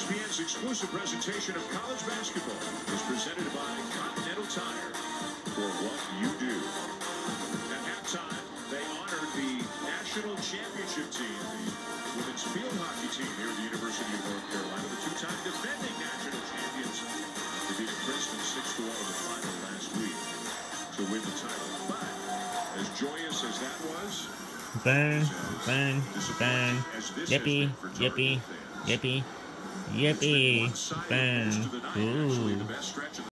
ESPN's exclusive presentation of college basketball is presented by Continental Tire. For what you do. At halftime, they honored the national championship team, the women's field hockey team here at the University of North Carolina, the two-time defending national champions, defeated Princeton 6-1 in the final last week to win the title. But as joyous as that was, bang, bang, bang, yippee, yippee, yippee, yippee, bang, ooh.